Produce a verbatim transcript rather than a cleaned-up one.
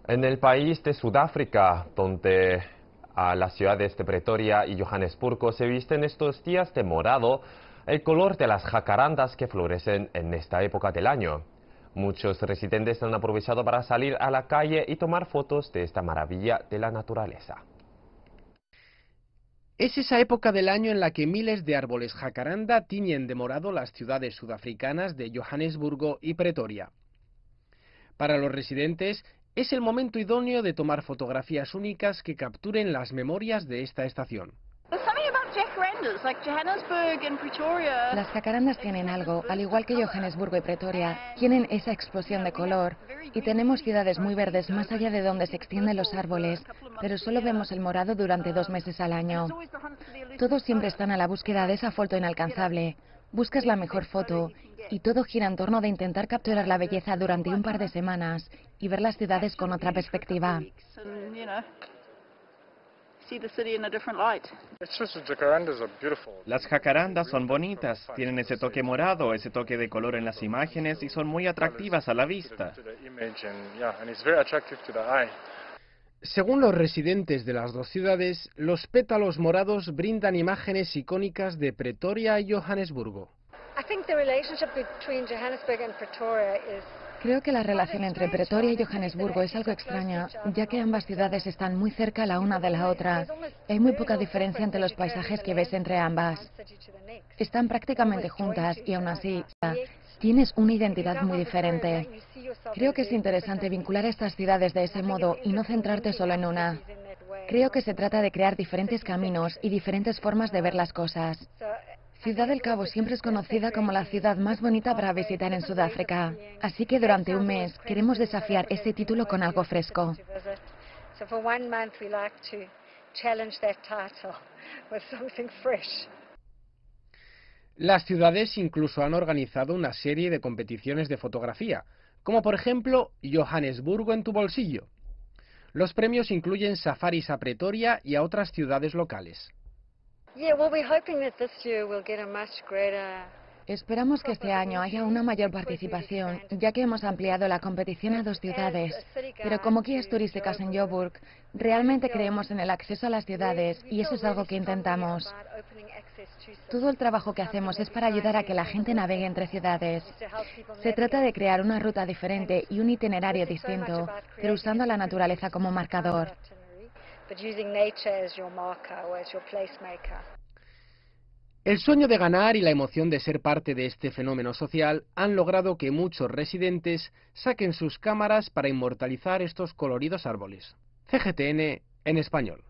En el país de Sudáfrica, donde a las ciudades de Pretoria y Johannesburgo se visten estos días de morado, el color de las jacarandas que florecen en esta época del año. Muchos residentes han aprovechado para salir a la calle y tomar fotos de esta maravilla de la naturaleza. Es esa época del año en la que miles de árboles jacaranda tiñen de morado las ciudades sudafricanas de Johannesburgo y Pretoria. Para los residentes, es el momento idóneo de tomar fotografías únicas que capturen las memorias de esta estación. Las jacarandas tienen algo, al igual que Johannesburgo y Pretoria, tienen esa explosión de color. Y tenemos ciudades muy verdes más allá de donde se extienden los árboles, pero solo vemos el morado durante dos meses al año. Todos siempre están a la búsqueda de esa foto inalcanzable. Buscas la mejor foto y todo gira en torno de intentar capturar la belleza durante un par de semanas y ver las ciudades con otra perspectiva. Las jacarandas son bonitas, tienen ese toque morado, ese toque de color en las imágenes y son muy atractivas a la vista. Según los residentes de las dos ciudades, los pétalos morados brindan imágenes icónicas de Pretoria y Johannesburgo. Creo que la relación entre Pretoria y Johannesburgo es algo extraña, ya que ambas ciudades están muy cerca la una de la otra. Hay muy poca diferencia entre los paisajes que ves entre ambas. Están prácticamente juntas y aún así tienes una identidad muy diferente. Creo que es interesante vincular estas ciudades de ese modo y no centrarte solo en una. Creo que se trata de crear diferentes caminos y diferentes formas de ver las cosas. Ciudad del Cabo siempre es conocida como la ciudad más bonita para visitar en Sudáfrica, así que durante un mes queremos desafiar ese título con algo fresco. Las ciudades incluso han organizado una serie de competiciones de fotografía, como por ejemplo Johannesburgo en tu bolsillo. Los premios incluyen safaris a Pretoria y a otras ciudades locales. Esperamos que este año haya una mayor participación, ya que hemos ampliado la competición a dos ciudades. Pero como guías turísticas en Joburg, realmente creemos en el acceso a las ciudades y eso es algo que intentamos. Todo el trabajo que hacemos es para ayudar a que la gente navegue entre ciudades. Se trata de crear una ruta diferente y un itinerario distinto, pero usando la naturaleza como marcador. El sueño de ganar y la emoción de ser parte de este fenómeno social han logrado que muchos residentes saquen sus cámaras para inmortalizar estos coloridos árboles. C G T N en español.